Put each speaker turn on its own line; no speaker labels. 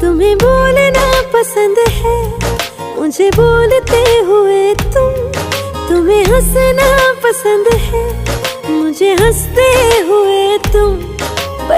तुम्हें बोलना पसंद है, मुझे बोलते हुए तुम्हें हंसना पसंद है, मुझे हंसते हुए तुम।